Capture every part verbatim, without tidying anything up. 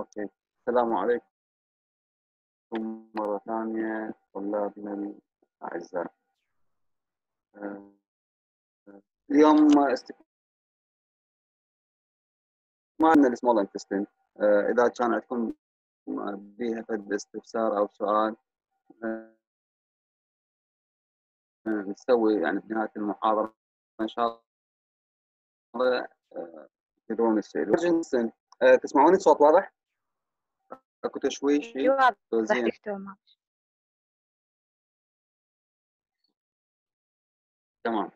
اوكي، السلام عليكم مرة ثانية طلابنا الأعزاء. آه، اليوم استكمالنا السمول انتستين. إذا كان عندكم بيها فد استفسار أو سؤال آه، نسوي يعني بنهاية المحاضرة إن شاء الله آه، تقدرون تسألون. آه، تسمعوني الصوت واضح؟ اكو تشويش؟ واضح زين دكتور. تمام.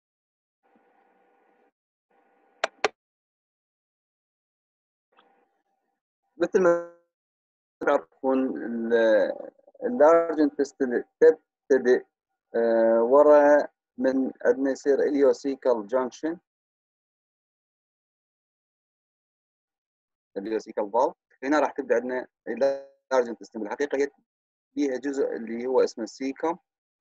مثل ما تعرفون اللارج انتستين تبتدئ آه ورا من عندنا يصير اليوسيكال جانكشن، اليوسيكال فالف. هنا راح تبدا عندنا اللارج انتستين. بالحقيقه هي فيها جزء اللي هو اسمه السيكم.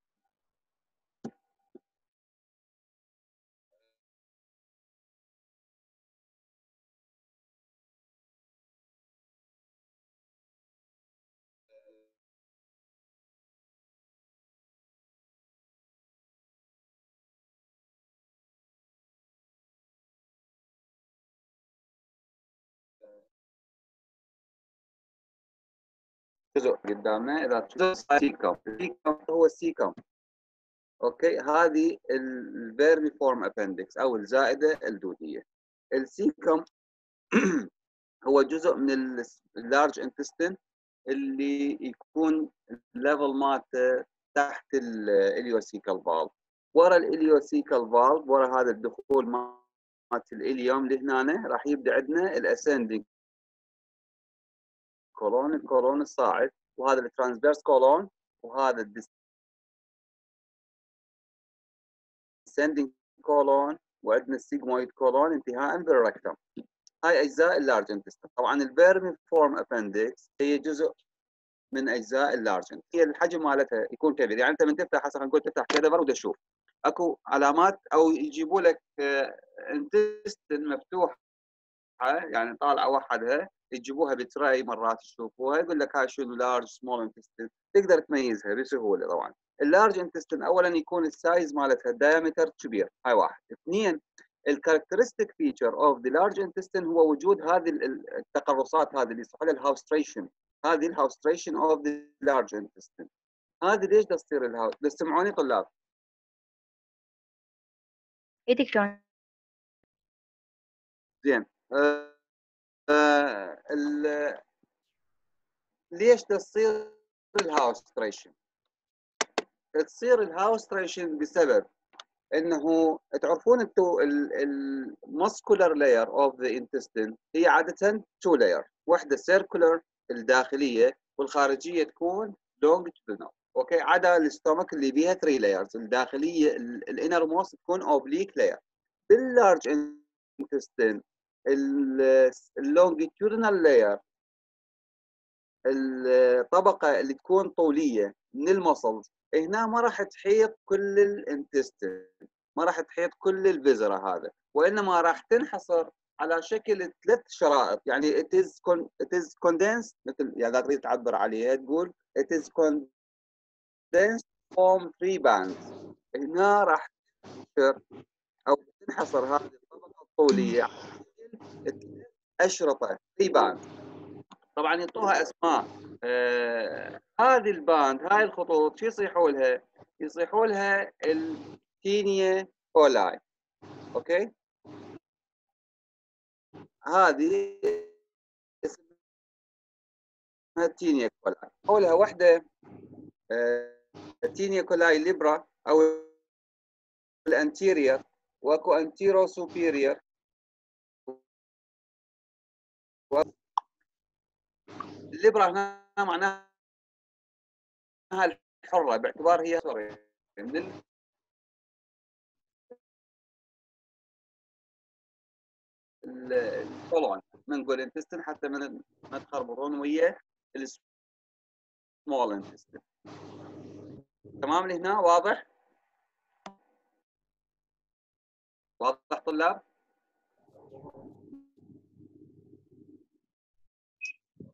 جزء قدامنا اذا جزء السيكم، السيكم هو السيكم. اوكي، هذه الفيرميفورم ابندكس او الزائده الدوديه. السيكم هو جزء من اللارج انتستين اللي يكون الليفل مالته تحت الاليوسيكال فالف. ورا الاليوسيكال فالف، ورا هذا الدخول مالت الاليوم لهنا راح يبدا عندنا الاسندنج كولون، الكولون الصاعد، وهذا الترانسفيرس كولون، وهذا الديسندنج كولون، وعندنا السيجمويد كولون انتهاء بالركتم. هاي اجزاء اللارج انتستين. طبعا الفيرمي فورم ابندكس هي جزء من اجزاء اللارج. هي الحجم مالتها يكون كبير، يعني انت من تفتح هسه نقول تفتح كدفر ودا تشوف اكو علامات، او يجيبوا لك انتستين مفتوحه يعني طالعه وحدها، يجيبوها بتراي مرات تشوفوها، يقول لك هاي شنو لارج سمول انتستين، تقدر تميزها بسهوله. طبعا اللارج انتستين اولا يكون السايز مالتها الدايمتر كبير، هاي واحد. اثنين، الكاركترستيك فيتشر اوف ذا لارج انتستين هو وجود هذه التقرصات، هذه اللي يصح لها الهاوستريشن، هذه الهاوستريشن اوف ذا لارج انتستين. هذه ليش تصير الهاوس؟ تسمعوني طلاب؟ ايه دكتور؟ زين. آه آه ليش تصير الهاوستريشن؟ تصير الهاوستريشن بسبب انه تعرفون انتم الماسكولار لاير اوف ذا انتستين هي عاده تو لاير، واحده سيركولر الداخليه والخارجيه تكون لونجيتودينال. اوكي، عدا الاستومك اللي بيها ثري لايرز، الداخليه الانر موست تكون اوبليك لاير. باللارج انتستين اللونجيتودينال لاير، الطبقه اللي تكون طوليه من المسلز هنا ما راح تحيط كل الانتستين، ما راح تحيط كل الفيزرا هذا، وانما راح تنحصر على شكل ثلاث شرائط. يعني it is con it is condensed، مثل يعني اذا تريد تعبر عليها تقول it is condensed from three bands. هنا راح تنحصر او تنحصر هذه الطبقه الطوليه ثلاث اشرطه three bands. طبعا يعطوها اسماء. آه هذه الباند، هاي الخطوط شو يصيحوا لها؟ يصيحوا لها التينيا كولاي. اوكي، هذه اسمها التينيا كولاي. حولها وحده آه التينيا كولاي ليبرا او الانتيرير، واكو انتيرو سوبيرير. الليبرا هنا معناها الحره، باعتبار هي سوري من الكولون، من نقول انتستين حتى من ما تخربطون ويا السمول انتستين. تمام لهنا واضح؟ واضح طلاب؟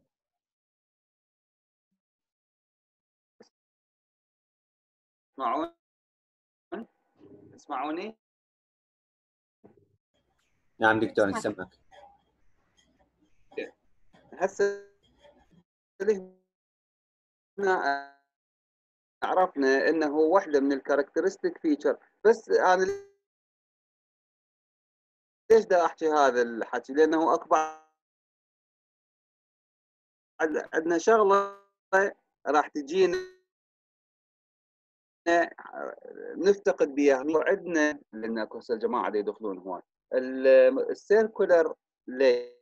تسمعون؟ تسمعوني؟ نعم دكتور نسمعك. هسه هنا عرفنا انه واحده من الكاركترستيك فيتشر، بس انا ليش دا احكي هذا الحكي؟ لانه اكو عندنا شغله راح تجينا نفتقد بها عندنا، لان اكو هسه الجماعه اللي يدخلون هون السيركولر لاير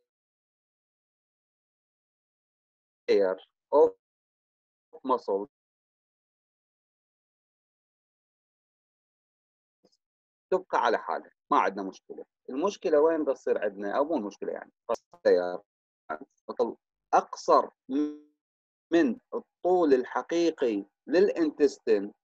اوف muscle تبقى على حالها، ما عندنا مشكله. المشكله وين بتصير عندنا؟ او مو المشكله يعني اقصر من الطول الحقيقي للانتستين،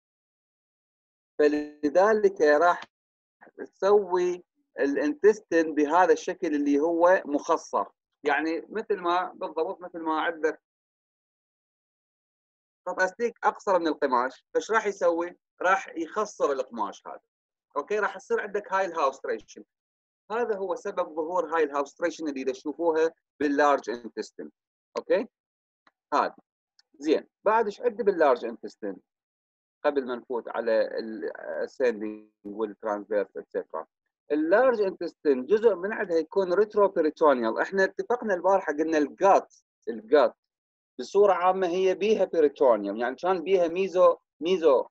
فلذلك راح تسوي الانتستين بهذا الشكل اللي هو مخصر. يعني مثل ما بالضبط مثل ما عندك بلاستيك اقصر من القماش، فايش راح يسوي؟ راح يخصر القماش هذا. اوكي، راح يصير عندك هاي الهاوستريشن. هذا هو سبب ظهور هاي الهاوستريشن اللي تشوفوها باللارج انتستين. اوكي، هذا زين. بعد ايش عندي باللارج انتستين قبل ما نفوت على الاسندنج والترانسفيرس اتسترا؟ اللارج انتستين جزء من عندها يكون ريترو بيريتونيال. احنا اتفقنا البارحه قلنا الجات الجات بصوره عامه هي بيها بيريتونيوم، يعني كان بيها ميزو ميزو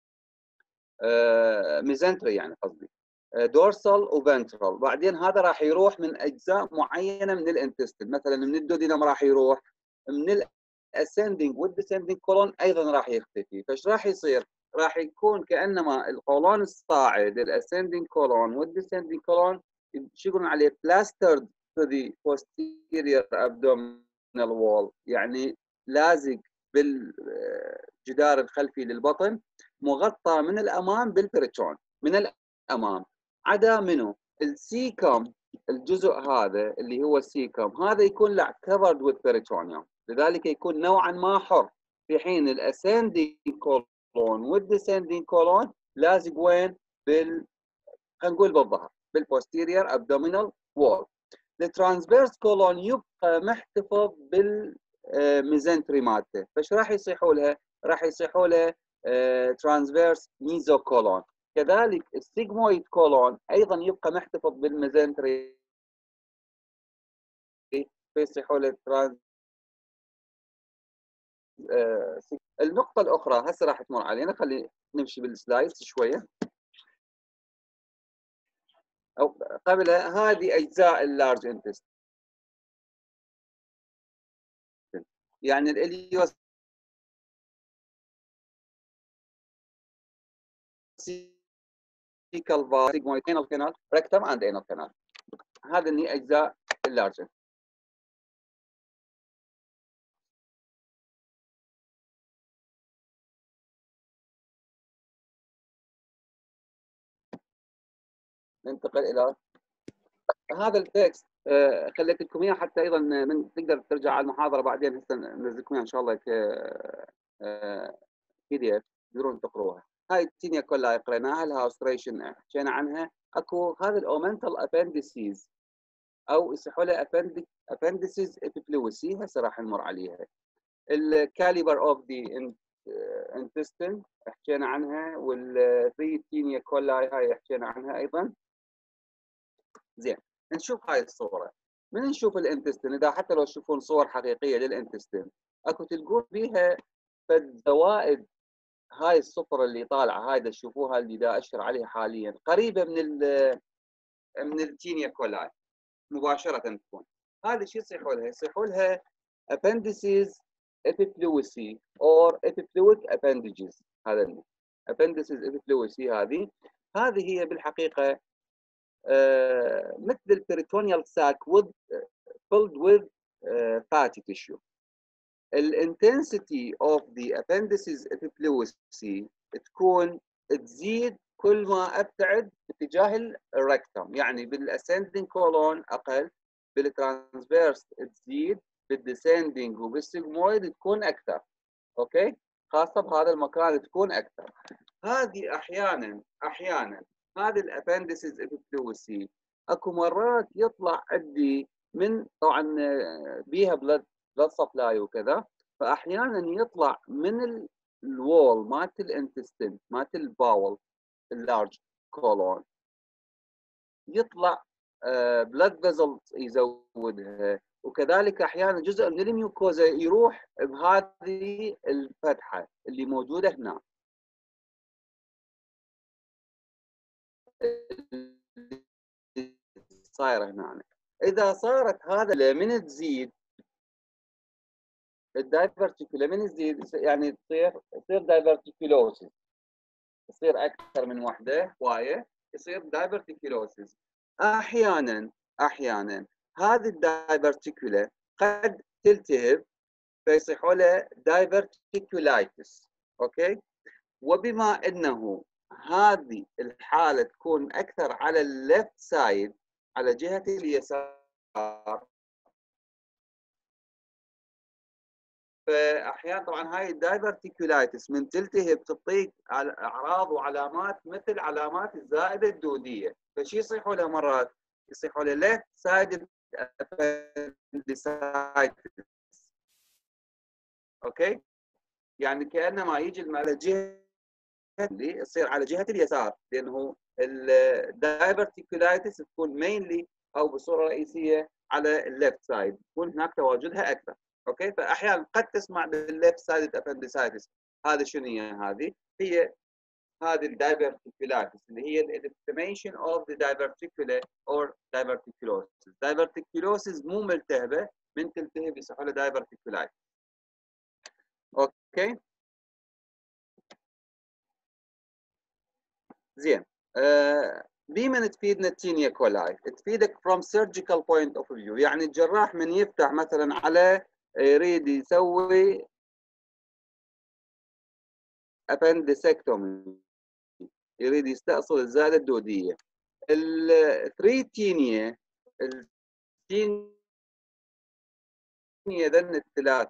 آه ميزنتري، يعني قصدي دورسال وفنترال. بعدين هذا راح يروح من اجزاء معينه من الانتستين، مثلا من الدودينم راح يروح، من الاسندنج والديسندنج كولون ايضا راح يختفي. فايش راح يصير؟ راح يكون كانما القولون الصاعد الاسندنج كولون والديسندنج كولون شو يقولون عليه؟ بلاسترد تو ذا posterior abdominal wall، يعني لازق بالجدار الخلفي للبطن، مغطى من الامام بالبريتون من الامام، عدا منه السيكم. الجزء هذا اللي هو السيكم هذا يكون لا covered with peritoneum، لذلك يكون نوعا ما حر، في حين الاسندنج كولون والديسندنج كولون لازق وين؟ بال خلينا نقول بالظهر، بالبوستيريور ابدومينال وول. الترانسفيرس كولون يبقى محتفظ بالميزنتري مالته، فايش راح يصيحوا لها؟ راح يصيحوا لها ترانسفيرس ميزو كولون. كذلك السيجمويد كولون ايضا يبقى محتفظ بالميزنتري، فيصيحوا له ترانس. النقطة الأخرى هسه راح تمر علينا، خلي نمشي بالسلايدز شوية. أو قبلها هذه أجزاء اللارج انتستين، يعني الإليوس سيكال فار سيجمويد انال كانال ريكتم اند انال كانال، هذه اللي أجزاء اللارج. ننتقل إلى هذا التكست. آه خليت لكم اياه حتى ايضا من تقدر ترجع على المحاضره بعدين، هسه ننزل لكم ان شاء الله ك بي دي اف تقدرون تقروها. هاي التينيا كلها قريناها، الهاوستريشن حكينا عنها. اكو هذا الاومنتال ابندسيز او يصحوا لها ابندسيز ابيبلوسي، هسه راح نمر عليها. الكاليبر اوف ذا انتستين حكينا عنها، والثري تينيا كولاي هاي حكينا عنها ايضا. زين، نشوف هاي الصوره. من نشوف الانتستين، اذا حتى لو تشوفون صور حقيقيه للانتستين اكو تلقون بيها فد زوائد. هاي الصفر اللي طالعه هاي تشوفوها اللي دا اشر عليها حاليا قريبه من ال من التينيا كولاي مباشره تكون. هذا شو يصيحوا لها؟ يصيحوا لها appendices epiploicy or epiploic appendages. هذا اللي appendices epiploicy هذه هذه هي بالحقيقه آه مثل البريتونيال ساك with filled with uh, fatty tissue. الانتنسيتي اوف ذا appendices epiploicy تكون تزيد كل ما ابتعد باتجاه الركتم، يعني بالاسندنج كولون اقل، بالترانسفيرس تزيد، بالديسندنج وبالسيجمويد تكون اكثر. اوكي، خاصة بهذا المكان تكون أكثر. هذه أحيانا أحيانا هذه الأبندسز إبيبلوسي أكو مرات يطلع عندي من طبعا بيها بلد بلد سبلاي وكذا، فأحيانا يطلع من الوول مالت الانتستين مالت الباول اللارج كولون، يطلع بلد فيزل يزودها، وكذلك احيانا جزء من الميوكوزا يروح بهذه الفتحه اللي موجوده هنا. صايره هنا اذا صارت هذا من تزيد الدايفرتيكولا من تزيد يعني تصير تصير دايفرتيكولوسيس، يصير اكثر من وحده هوايه يصير دايفرتيكولوسيس. احيانا احيانا هذه الدايفرتيكولا قد تلتهب فيصيحوا له دايفرتيكولايتس. اوكي، وبما انه هذه الحاله تكون اكثر على الليفت سايد على جهه اليسار، فاحيانا طبعا هاي الدايفرتيكولايتس من تلتهب تعطيك اعراض وعلامات مثل علامات الزائده الدوديه، فشي يصيحوا له مرات يصيحوا له ليفت سايد appendicitis. اوكي، يعني كانما يجي على جهه اللي يصير على جهه اليسار، لانه الدايفرتيكولايتس تكون مينلي او بصوره رئيسيه على الليفت سايد، يكون هناك تواجدها اكثر. اوكي، فاحيانا قد تسمع بالليفت سايد ابندسايتس. هذا شنو هي؟ هذه هي هذه الدايفرتيكولايتس اللي هي الانفلاميشن اوف ذا دايفرتيكولا اور دايفرتيكولوسيس. دايفرتيكولوسيس مو ملتهبه، من تلتهب يصير له دايفرتيكولايتس. اوكي زين. آه بمن تفيدنا التينيا كولاي؟ تفيدك from surgical point of view، يعني الجراح من يفتح مثلا على يريد يسوي appendectomy، يريد يستأصل الزائدة الدودية، الثري تينيا التينيا ذن الثلاثة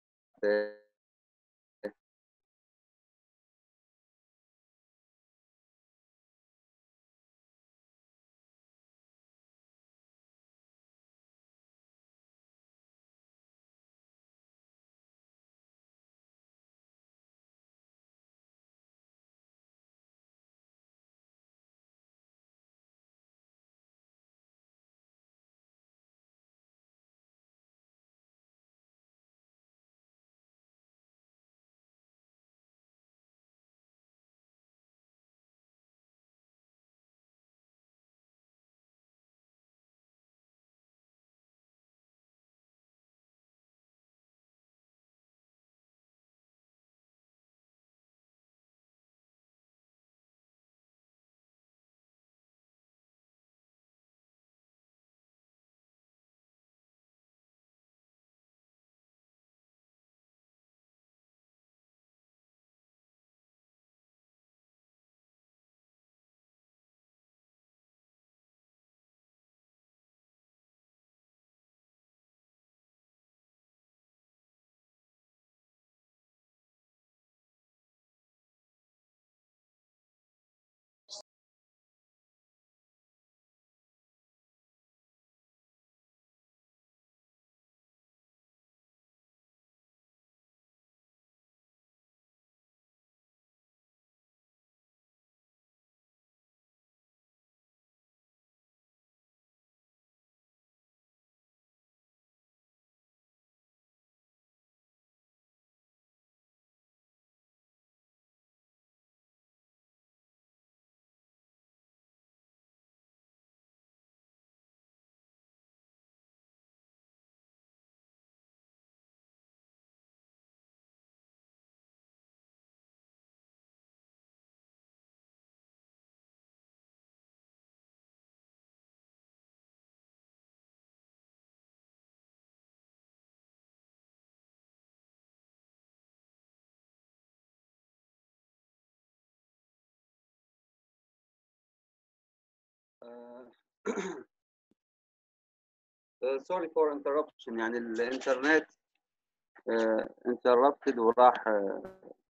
سوري فور انتربشن، يعني الانترنت انتربتد وراح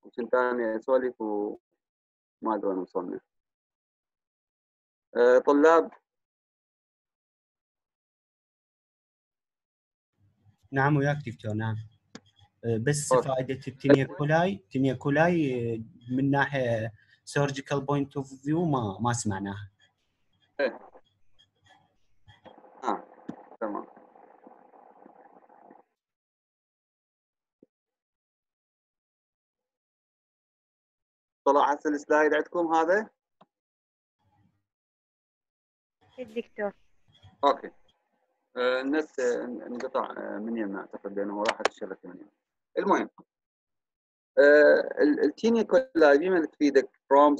وكنت أنا أسولف وما أدري وين وصلنا. أه طلاب. نعم وياك دكتور. نعم. بس أوكي. فائدة التينيا كولاي تينيا كولاي من ناحية سيرجيكال بوينت اوف فيو ما ما سمعناها. إيه. آه تمام. طلع هسه السلايد عندكم هذا؟ الدكتور. اوكي. آه النت آه، انقطع آه، من يمنا اعتقد لانه راحت الشبكه من يمنا. المهم آه التينيا كولاي بما تفيدك from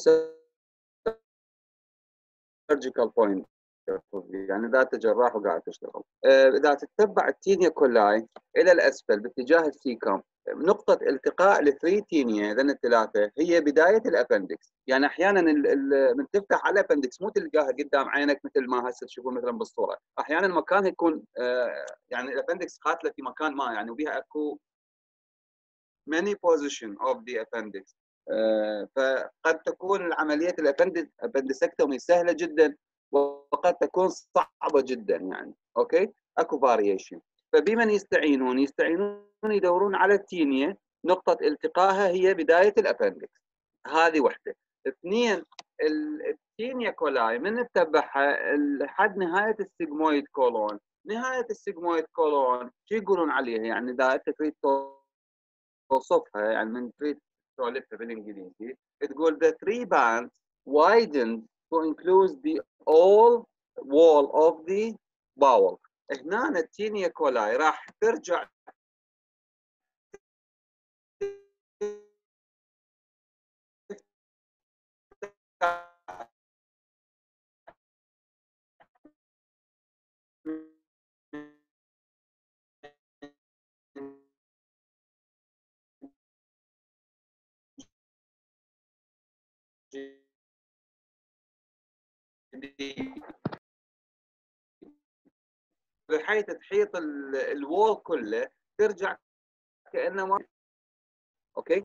surgical point يعني ذات جراح وقاعد تشتغل. آه اذا تتبع التينيا كولاي الى الاسفل باتجاه السيكم نقطة التقاء الثري تينيا ذن الثلاثة هي بداية الابندكس، يعني احيانا من تفتح على الابندكس مو تلقاها قدام عينك مثل ما هسه تشوفون مثلا بالصورة، احيانا المكان يكون آه يعني الابندكس قاتلة في مكان ما يعني وبيها اكو many position of the appendix. آه فقد تكون عملية الابندسكتومي سهلة جدا وقد تكون صعبة جدا يعني، اوكي؟ اكو فاريشن. فبمن يستعينون؟ يستعينون يدورون على التينيا نقطة التقائها هي بداية الابندكس. هذه وحدة. اثنين التينيا كولاي من نتبعها لحد نهاية السيجمويد كولون. نهاية السيجمويد كولون شو يقولون عليها؟ يعني اذا انت تريد توصفها يعني من تريد تسولفها بالانجليزي تقول the three bands widened to include the all wall of the bowel. هنا التينيا كولاي راح ترجع بحيث تحيط الوول كله ترجع كانه ما اوكي.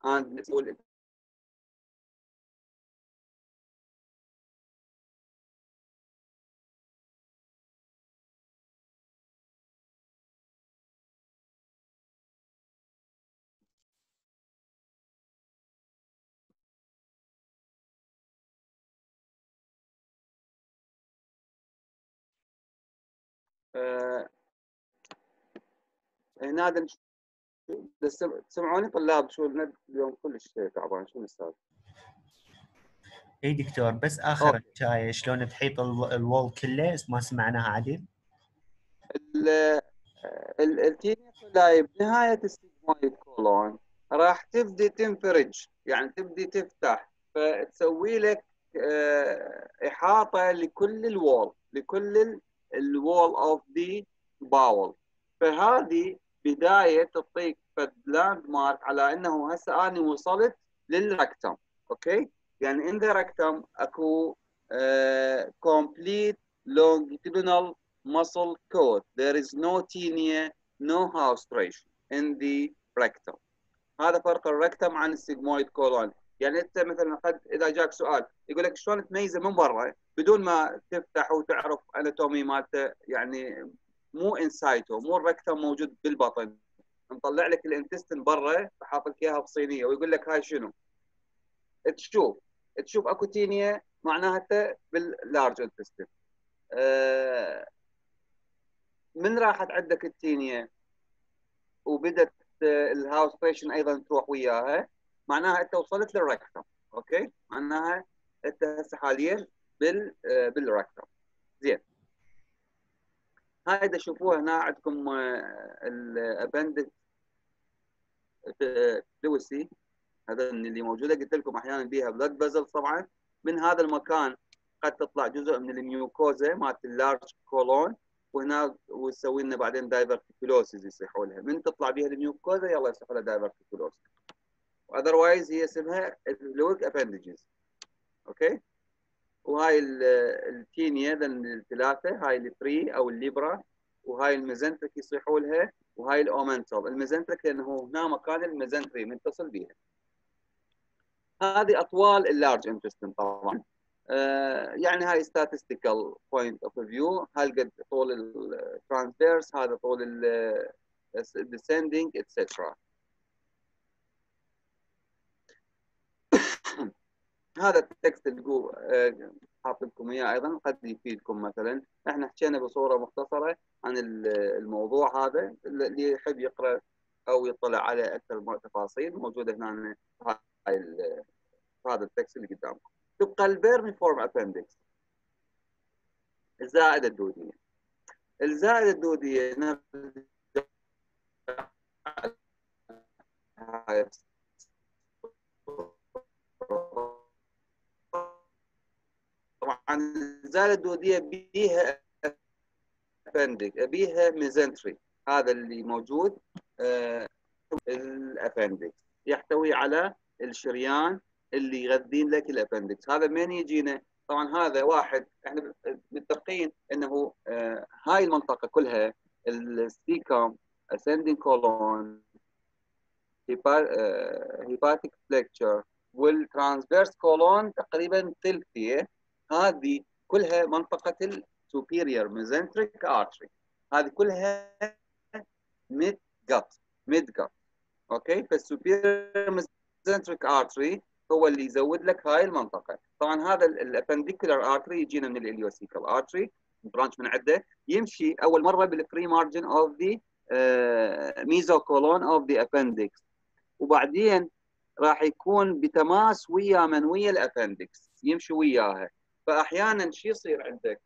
آه هنا تسمعوني طلاب؟ شو النت اليوم كلش تعبان، شو السالفه؟ اي دكتور بس اخر الشاي شلون تحيط الوول كله ما سمعناها عدل. التينيا كولاي بنهايه السيجمويد كولون راح تبدي تنفرج يعني تبدي تفتح فتسوي لك احاطه لكل الوول لكل الوول اوف ذا باول. فهذه بدايه تعطيك لاند مارك على انه هسه انا وصلت للركتم. اوكي يعني ان ذا ركتم اكو كومبليت longitudinal muscle coat. There is no tinea, no haustration in the rectum. هذا فرق الركتم عن السيجمويد كولون. يعني انت مثلا قد اذا جاك سؤال يقول لك شلون تميزه من برا بدون ما تفتح وتعرف اناتومي مالته، يعني مو انسايتو مو الركتم موجود بالبطن، نطلع لك الانتستين برا وحاط لك اياها بصينيه ويقول لك هاي شنو؟ تشوف تشوف اكو تينيا معناها باللارج انتستين. أه من راحت عندك التينيا وبدت الهاوستريشن ايضا تروح وياها معناها انت وصلت للركتم. اوكي معناها انت هسه حاليا بال بالركتم. زين هاي اذا تشوفوها هنا عندكم الابندكس لوسي هذا اللي موجوده قلت لكم احيانا بيها بلاد بازل. طبعا من هذا المكان قد تطلع جزء من الميوكوزا مالت اللارج كولون وهنا وتسوي لنا بعدين دايفرتيكولوسيس يصيحوا لها. من تطلع بها الميوكوزا يلا يصيحوا لها دايفرتيكولوسيس. واذروايز هي اسمها الفلويك ابندجز. اوكي وهاي التينيا الثلاثه هاي البري او الليبرا وهاي الميزنتريك يصيحوا لها وهاي الاومنتال. الميزنتريك لانه هنا مكان الميزنتري متصل بها. هذه اطوال اللارج انتستين طبعا. آه يعني هاي statistical point of view، هالقد طول الترانسفيرس، هذا طول ال descending et cetera. هذا التكست اللي آه حاط لكم اياه ايضا قد يفيدكم. مثلا احنا حكينا بصوره مختصره عن الموضوع هذا، اللي يحب يقرا او يطلع على اكثر تفاصيل موجوده هنا هاي هذا التكست اللي قدامكم. تبقى الفيرميفورم ابندكس، الزائده الدوديه. الزائده الدوديه طبعا الزائده الدوديه بيها ابندك، بيها ميزنتري، هذا اللي موجود. آه الابندكس يحتوي على الشريان اللي يغذين لك الابندكس. هذا من يجينا؟ طبعا هذا واحد احنا متفقين انه آه هاي المنطقه كلها السيكم ascending colon هيباتيك فليكتشر والترانسفيرس كولون تقريبا ثلثيه، هذه كلها منطقه السوبيريور ميزنتريك ارتري، هذه كلها ميد جت ميد جت. اوكي، فالسوبيريور ميزنتريك ارتري هو اللي يزود لك هاي المنطقه. طبعا هذا الابنديكولار ارتري يجينا من الاليوسيكال ارتري، برانش من عده، يمشي اول مره بالفري مارجن اوف ذا ميزوكولون اوف ذا ابندكس، وبعدين راح يكون بتماس ويا من ويا الابندكس، يمشي وياها. فاحيانا شو يصير عندك؟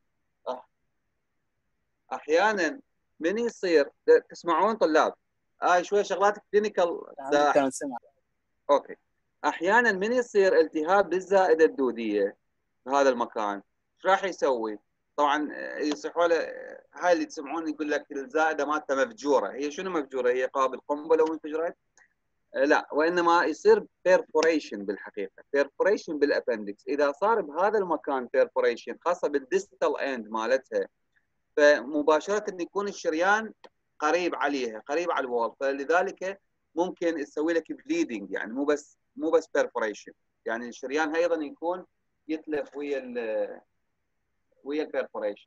احيانا من يصير، تسمعون طلاب؟ هاي آه شويه شغلات كلينيكال. كان سمع. اوكي، احيانا من يصير التهاب بالزائده الدوديه بهذا المكان، ايش راح يسوي؟ طبعا يصيحوا له، هاي اللي تسمعون يقول لك الزائده مالته مفجوره. هي شنو مفجوره؟ هي قابل قنبله وانفجرت؟ لا، وانما يصير بيرفوريشن بالحقيقه، بيرفوريشن بالابندكس. اذا صار بهذا المكان بيرفوريشن خاصه بالديستال اند مالتها، فمباشره يكون الشريان قريب عليها، قريب على الوول، فلذلك ممكن تسوي لك بليدنج، يعني مو بس مو بس بيرفوريشن، يعني الشريان ايضا يكون يتلف ويا ال ويا البيرفوريشن.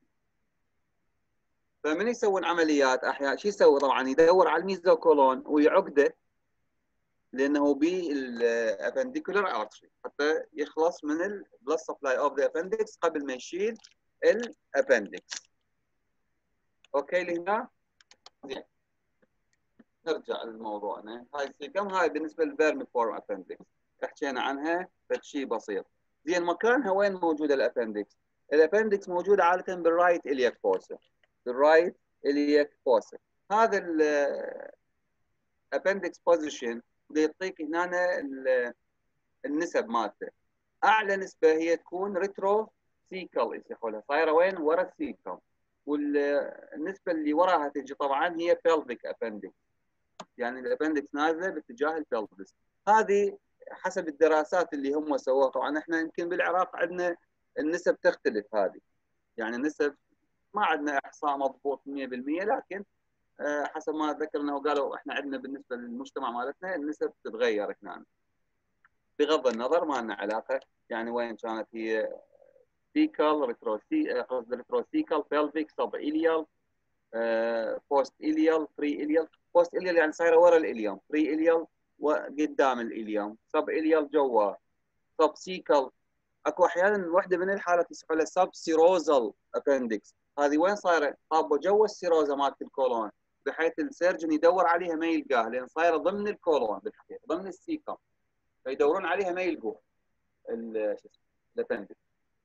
فمن يسوون عمليات احيانا شو يسوي؟ طبعا يدور على الميزوكولون ويعقده، لانه بالابنديكولار ارتري حتى يخلص من البلس سبلاي اوف ذا ابندكس قبل ما يشيل الابندكس. اوكي لهنا؟ زين، نرجع لموضوعنا. هاي السيكم هاي بالنسبه للفيرميفورم ابندكس حكينا عنها فشي بسيط. زين، مكانها وين موجوده الابندكس؟ الابندكس موجوده عاده بالرايت الياك فوسا، بالرايت الياك فوسا. هذا الابندكس بوزيشن بيعطيك هنا النسب مالته. اعلى نسبه هي تكون ريترو سيكل يصيحوا لها، صايره وين؟ ورا السيكم. والنسبه اللي وراها تجي طبعا هي بيلفيك ابندكس، يعني الابندكس نازله باتجاه البلفس. هذه حسب الدراسات اللي هم سووها. طبعا احنا يمكن بالعراق عندنا النسب تختلف هذه، يعني النسب ما عندنا احصاء مضبوط مية بالمية، لكن حسب ما ذكرنا وقالوا احنا عندنا بالنسبه للمجتمع مالتنا النسب تتغير هنا، بغض النظر ما لنا علاقه يعني وين كانت هي سيكل، ريتروسي قصد ريتروسيكل، بيلفيك، سب إليال، بوست إليال، بري إليال. بوست إليال يعني صايره ورا الإليوم، بري إليال وقدام الإليوم، سب إليال جوا، سب سيكل. اكو احيانا وحده من الحالات يسمحوا لها سب سيروزال ابندكس، هذه وين صايره؟ طابه جوا السيروزا مالت الكولون، بحيث السيرجن يدور عليها ما يلقاها، لان صايره ضمن الكولون بالحقيقه، ضمن السيكم، فيدورون عليها ما يلقوها شو اسمه الابندكس.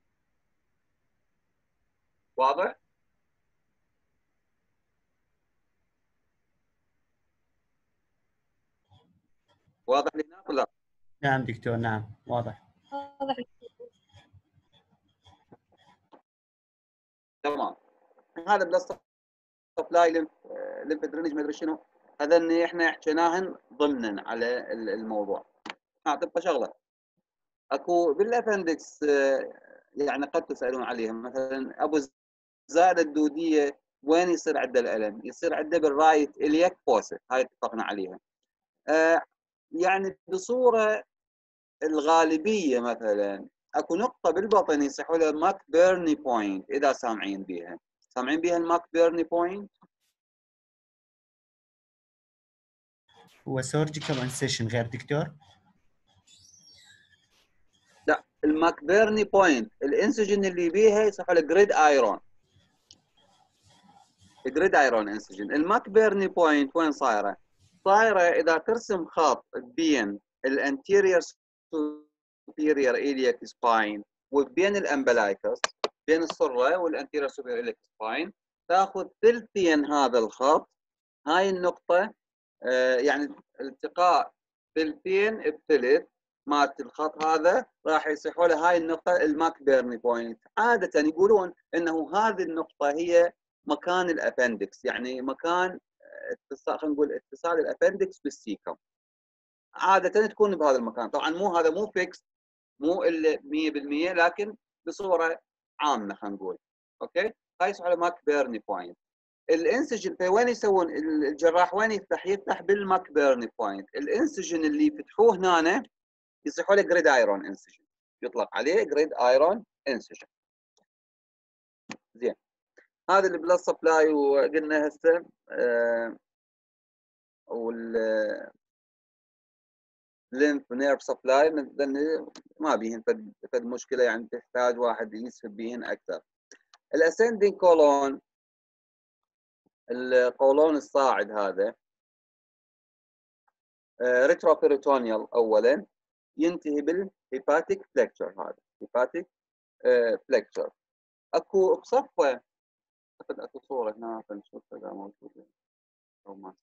واضح؟ واضح لنا ولا لا؟ نعم دكتور، نعم واضح. واضح. تمام. هذا بلس سبلاي ليمف ليمف درينج ما ادري شنو، هذا اللي احنا حكيناهن ضمنا على الموضوع. ها تبقى شغله اكو بالابندكس يعني قد تسالون عليها، مثلا ابو الزائده الدوديه وين يصير عنده الالم؟ يصير عنده بالرايت الياك فوسا، هاي اتفقنا عليها. آه يعني بصوره الغالبيه مثلا اكو نقطه بالبطن يصيحوا لها ماك بيرني بوينت، اذا سامعين بيها، سامعين بيها الماك بيرني بوينت؟ هو سيرجيكال انسيشن غير دكتور؟ لا، الماك بيرني بوينت الانسجن اللي بيها يصيحوا له جريد ايرون. جريد ايرون انسجن. الماك بيرني بوينت وين صايره؟ صايره اذا ترسم خط بين الانتيريور سوبيريور إلياك سباين وبين الامبلايكس، بين السره والانتيريور سوبيريور إلياك سباين، تاخذ ثلثين هذا الخط. هاي النقطه آه يعني التقاء ثلثين بثلث مالت الخط هذا راح يصيحوا له هاي النقطه الماك بيرني بوينت. عاده يقولون انه هذه النقطه هي مكان الابندكس، يعني مكان اتصال، خلينا نقول اتصال الابندكس بالسيكم. عاده تكون بهذا المكان، طبعا مو هذا مو فيكس، مو الا مية بالمية، لكن بصوره عامه خلينا نقول. اوكي، هاي يصيحوا له ماك بيرني بوينت. الانسجن في وين يسوون الجراح؟ وين يفتح؟ يفتح بالماك بيرني بوينت. الانسجن اللي يفتحوه هنا يصيحوا له جريد ايرون انسجن، يطلق عليه جريد ايرون انسجن. زين، هذا البلاد سبلاي وقلنا هسه آه وال لينف نيرف سبلاي ما بيهن فد, فد مشكله، يعني تحتاج واحد يسهب بيهن اكثر. الاسندنج كولون، القولون الصاعد هذا ريتروبيريتونيال اولا، ينتهي بالهيباتيك فليكشر. هذا هيباتيك فليكشر. اكو بصفه اكو صوره هنا نشوفها اذا موجوده او ما.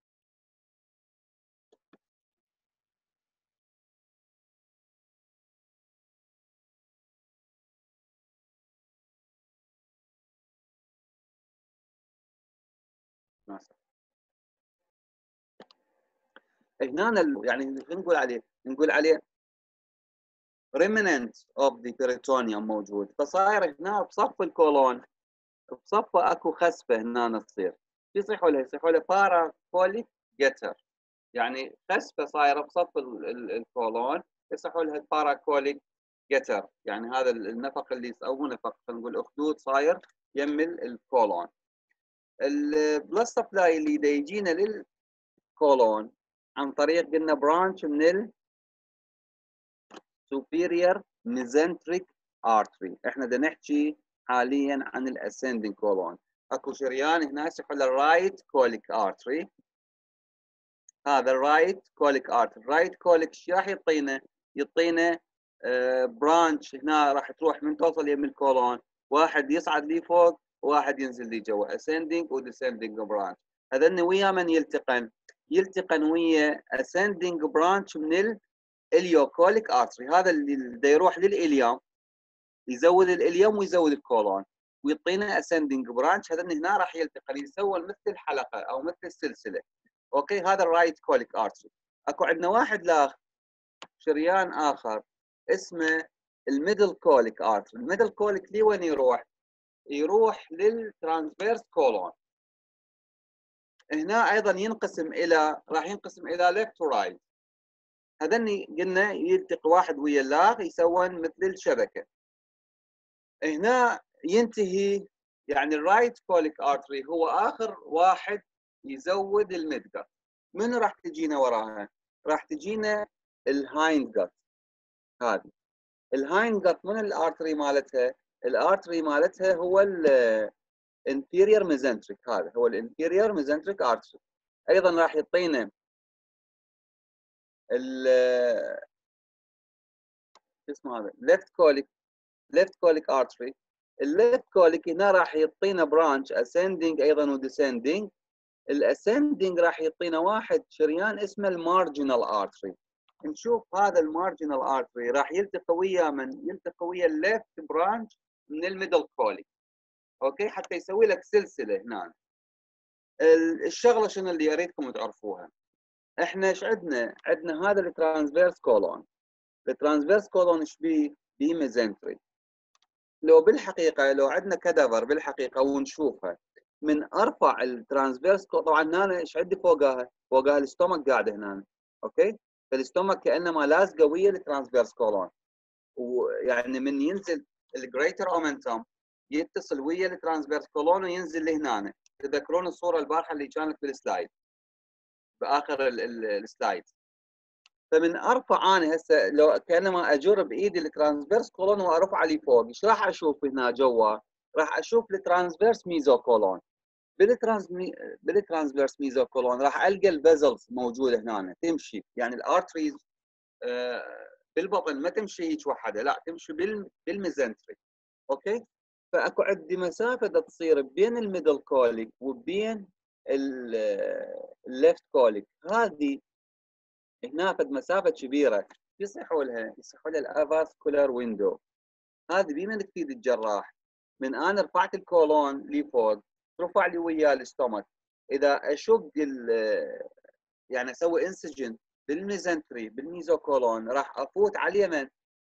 هنا يعني نقول عليه نقول عليه remnant of the peritoneum موجود. فصاير هنا بصف الكولون، بصفه اكو خسفه هنا تصير، يصيحوا له يصيحوا له باراكوليك جتر، يعني خسفه صايره بصف الكولون يصيحوا لها باراكوليك جتر، يعني هذا النفق اللي او مو نفق، خلينا نقول اخدود صاير يمل الكولون. البلس سبلاي اللي دا يجينا للكولون عن طريق قلنا برانش من ال superior mesenteric artery. احنا بدنا نحكي حاليا عن الاسندنج كولون. اكو شريان هنا يصيحوا له الرايت كوليك ارتري. هذا الرايت كوليك ارتري، الرايت كوليك ايش راح يعطينا؟ يعطينا آه برانش هنا راح تروح من توصل يم الكولون، واحد يصعد لي فوق وواحد ينزل لي جوا، اسندنج وديسندنج برانش. هذن ويا من يلتقن؟ يلتقن ويا اسندنج برانش من ال اليوكوليك ارتري. هذا اللي بده يروح للاليوم، يزود الاليوم ويزود الكولون ويعطينا اسندنج برانش. هذا هنا راح يلتقي يسوون مثل الحلقه او مثل السلسله. اوكي، هذا الرايت كوليك ارتري. اكو عندنا واحد لاخر شريان اخر اسمه الميدل كوليك ارتري. الميدل كوليك لي وين يروح؟ يروح للترانسفيرس كولون. هنا ايضا ينقسم الى راح ينقسم الى ليفت ورايت. هذني قلنا يلتقي واحد ويا الاخر يسوون مثل الشبكه. هنا ينتهي، يعني الرايت كوليك ارتري هو اخر واحد يزود الميد. من راح تجينا وراها؟ راح تجينا الهايند جت. هذه الهايند جت من الارتري مالتها، الارتري مالتها هو الانفيريور ميزنتريك. هذا هو الانفيريور ميزنتريك ارتري. ايضا راح يعطينا ال اسمه هذا ليفت كوليك ليفت كوليك ارتري. الليفت كوليك هنا راح يعطينا برانش اسندنج ايضا وديسندنج. الاسندنج راح يعطينا واحد شريان اسمه المارجنال ارتري. نشوف هذا المارجنال ارتري راح يلتقي ويا من؟ يلتقي ويا الليفت برانش من الميدل كوليك. اوكي، حتى يسوي لك سلسله هنا. الشغله شنو اللي اريدكم تعرفوها؟ احنا ايش عندنا؟ عندنا هذا الترانسفيرس كولون. الترانسفيرس كولون ايش بيه؟ بيه ميزنتري. لو بالحقيقه لو عندنا كادافر بالحقيقه ونشوفها من ارفع الترانسفيرس، طبعا هنا ايش عندي فوقها؟ فوقها الاستومك قاعده هنا. اوكي، فالاستومك كانما لازقه ويا الترانسفيرس كولون، ويعني من ينزل الجريتر اومنتم يتصل ويا الترانسفيرس كولون وينزل لهنا. تذكرون الصوره البارحه اللي كانت بالسلايد باخر السلايد. فمن ارفع انا هسه لو كانما اجر بايدي الترانسفيرس كولون وارفعه لفوق، ايش راح اشوف هنا جوا؟ راح اشوف الترانسفيرس ميزو كولون. بالترانس بالترانسفيرس ميزو كولون راح القى الفيزلز موجوده هنا تمشي، يعني الارتريز آه بالبطن ما تمشي هيك وحده، لا تمشي بالميزنتري. اوكي؟ فاكو عندي مسافه تصير بين الميدل كوليك وبين الليفت كوليك، هذه هنا فد مسافه كبيره يصيحوا لها يصيحوا لها الافاسكولار ويندو. هذه بمن تفيد الجراح؟ من انا رفعت الكولون لفوق رفع لي وياه الاستومك، اذا اشق يعني اسوي انسجن بالميزنتري بالميزوكولون راح افوت على اليمين.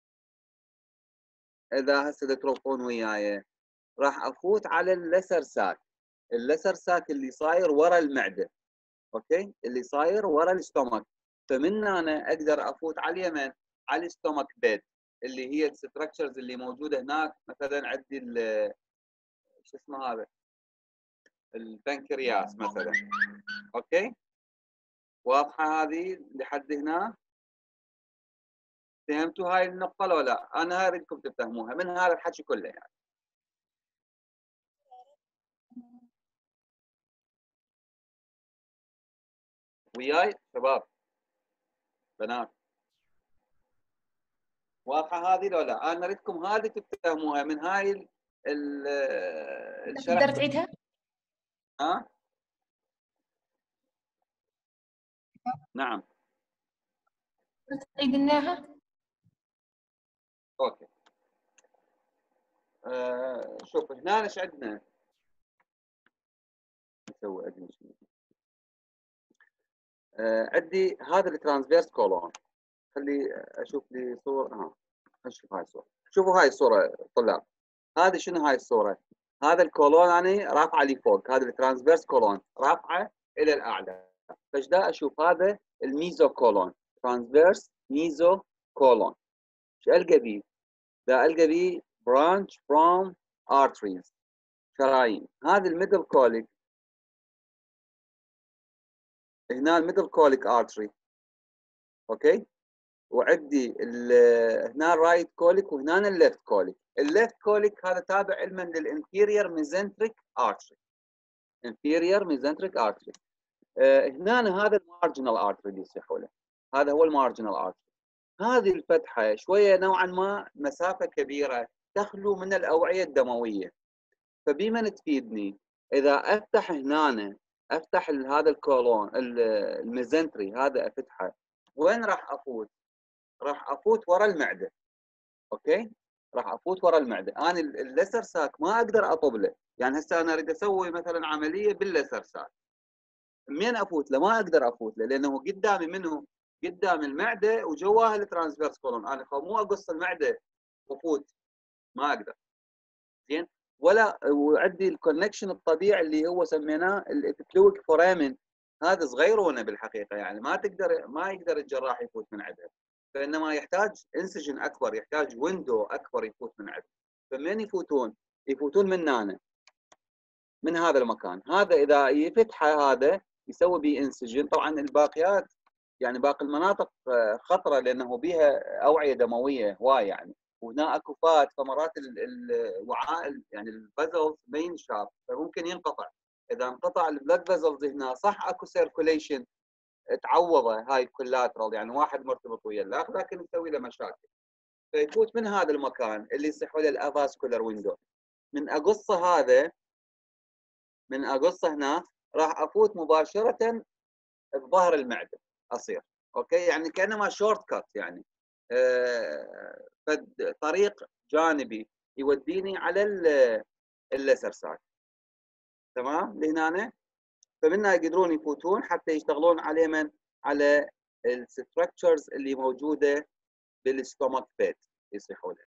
اذا هسه تروحون وياي راح افوت على اللسر ساك، اللسر ساك اللي صاير ورا المعده. اوكي؟ اللي صاير ورا الاستومك. فمن هنا اقدر افوت على اليمين على الاستومك بيد اللي هي الستراكشرز اللي موجوده هناك. مثلا عندي شو اسمه هذا البنكرياس مثلا. اوكي؟ واضحه هذه لحد هنا؟ فهمتوا هاي النقطه لو لا؟ انا اريدكم تفهموها من هذا الحكي كله يعني. وياي شباب بنات؟ واضحه هذه لو لا؟ انا اريدكم هذه تفهموها من هاي الشرح. تقدر تعيدها؟ ها؟ نعم. تعيد لناها؟ اوكي. آه شوف هنا ايش عندنا؟ نسوي ادمشن. آه عندي هذا الترانسفيرس كولون. خلي اشوف لي صوره. ها اشوف هاي الصوره. شوفوا هاي الصوره طلاب. هذه شنو هاي الصوره؟ هذا الكولون انا رافعه لفوق، هذا الترانسفيرس كولون رافعه الى الاعلى. فايش دا اشوف؟ هذا الميزو كولون، ترانسفيرس ميزو كولون. ايش القى بيه؟ دا القى بيه برانش فروم ارتريز، شرايين. هذا الميدل كوليك، هنا الميدل كوليك ارتري. اوكي؟ وعندي هنا الرايت كوليك وهنا الليفت كوليك. الليفت كوليك هذا تابع علما للانفيرير ميزنتريك ارتري. انفيرير ميزنتريك ارتري. آه هنا هذا المارجنال ارتري اللي يصيحوا له. هذا هو المارجنال ارتري. هذه الفتحه شويه نوعا ما مسافه كبيره تخلو من الاوعيه الدمويه. فبمن تفيدني؟ اذا افتح هنا افتح هذا الكولون الميزنتري هذا افتحه، وين راح افوت؟ راح افوت ورا المعده. اوكي؟ راح افوت ورا المعده. انا اللسر ساك ما اقدر اطب له، يعني هسه انا اريد اسوي مثلا عمليه باللسر ساك. منين افوت له؟ ما اقدر افوت له لانه قدامي منه قدام المعده وجواها الترانسفيرس كولون. انا مو اقص المعده وافوت، ما اقدر. زين؟ ولا وعندي الكونكشن الطبيعي اللي هو سميناه الابيكلويك فورامين. هذا صغيرونه بالحقيقه، يعني ما تقدر ما يقدر الجراح يفوت من عندها، فانما يحتاج انسجن اكبر، يحتاج ويندو اكبر يفوت من عندها. فمن يفوتون؟ يفوتون من هنا، من هذا المكان. هذا اذا يفتحه هذا يسوي به انسجن. طبعا الباقيات يعني باقي المناطق خطره لانه بها اوعيه دمويه هواي يعني، وهنا اكو فات، فمرات الوعاء يعني الفازلز ما ينشاف فممكن ينقطع. اذا انقطع البلد فازلز هنا صح اكو سيركوليشن تعوضه هاي الكولاترال، يعني واحد مرتبط ويا الاخر لكن يسوي له مشاكل. فيفوت من هذا المكان اللي يصيحوا له الافاسكولار ويندو. من اقصه هذا من اقصه هنا راح افوت مباشره بظهر المعده اصير. اوكي؟ يعني كانما شورت كات، يعني آه طريق جانبي يوديني على اللسر ساك. تمام لهنا؟ فمنها يقدرون يفوتون حتى يشتغلون على من؟ على الستركتشرز اللي موجوده بالستومك بيت يصيحوا له.